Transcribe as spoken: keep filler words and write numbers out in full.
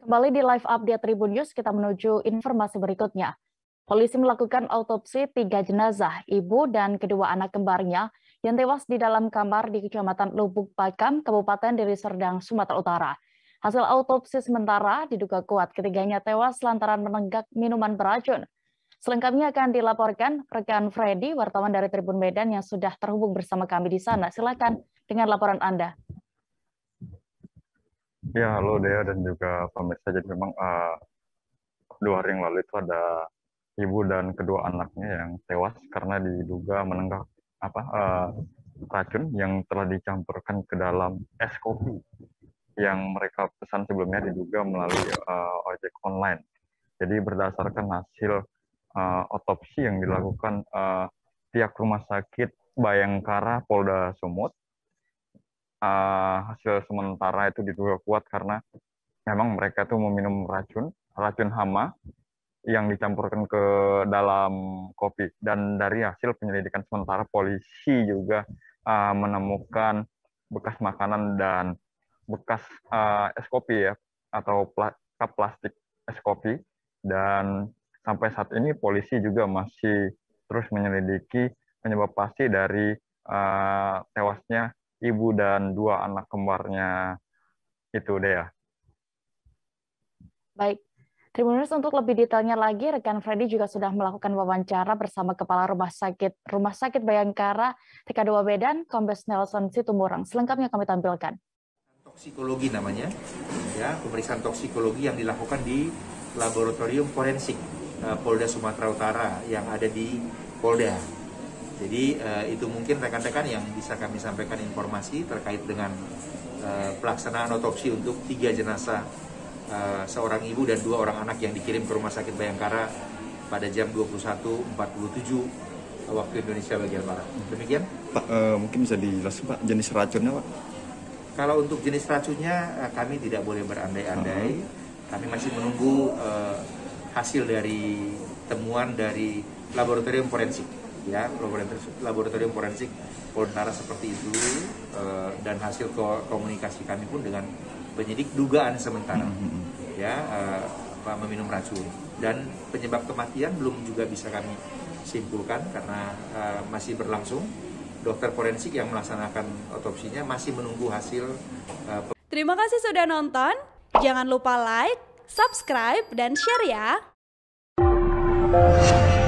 Kembali di live update Tribun News, kita menuju informasi berikutnya. Polisi melakukan autopsi tiga jenazah, ibu dan kedua anak kembarnya yang tewas di dalam kamar di Kecamatan Lubuk Pakam, Kabupaten Deli Serdang, Sumatera Utara. Hasil autopsi sementara diduga kuat ketiganya tewas lantaran menenggak minuman beracun. Selengkapnya akan dilaporkan rekan Freddy, wartawan dari Tribun Medan yang sudah terhubung bersama kami di sana. Silakan dengan laporan Anda. Ya, halo Dea dan juga pemirsa. Jadi memang uh, dua hari yang lalu itu ada ibu dan kedua anaknya yang tewas karena diduga menenggak apa uh, racun yang telah dicampurkan ke dalam es kopi yang mereka pesan sebelumnya, diduga melalui uh, ojek online. Jadi berdasarkan hasil uh, otopsi yang dilakukan uh, pihak Rumah Sakit Bayangkara Polda Sumut, uh, hasil sementara itu diduga kuat karena memang mereka tuh meminum racun, racun hama yang dicampurkan ke dalam kopi. Dan dari hasil penyelidikan sementara, polisi juga uh, menemukan bekas makanan dan bekas uh, es kopi ya, atau pla cup plastik es kopi. Dan sampai saat ini polisi juga masih terus menyelidiki penyebab pasti dari uh, tewasnya ibu dan dua anak kembarnya itu, Dea. Baik, Tribuners, untuk lebih detailnya lagi, rekan Freddy juga sudah melakukan wawancara bersama Kepala Rumah Sakit Rumah Sakit Bayangkara T K dua Medan, Kombes Nelson Situmorang. Selengkapnya kami tampilkan. Toksikologi namanya, ya, pemeriksaan toksikologi yang dilakukan di laboratorium forensik uh, Polda Sumatera Utara yang ada di Polda. Jadi uh, itu mungkin rekan-rekan yang bisa kami sampaikan informasi terkait dengan uh, pelaksanaan otopsi untuk tiga jenazah, uh, seorang ibu dan dua orang anak yang dikirim ke Rumah Sakit Bayangkara pada jam dua puluh satu empat puluh tujuh waktu Indonesia bagian Barat. Demikian. Pak, uh, mungkin bisa dijelaskan Pak jenis racunnya, Pak? Kalau untuk jenis racunnya kami tidak boleh berandai-andai. Kami masih menunggu uh, hasil dari temuan dari laboratorium forensik, ya, laboratorium forensik Polda seperti itu, uh, dan hasil ko komunikasi kami pun dengan penyidik dugaan sementara, ya, uh, meminum racun. Dan penyebab kematian belum juga bisa kami simpulkan karena uh, masih berlangsung. Dokter forensik yang melaksanakan otopsinya masih menunggu hasil. Uh, Terima kasih sudah nonton. Jangan lupa like, subscribe, dan share ya.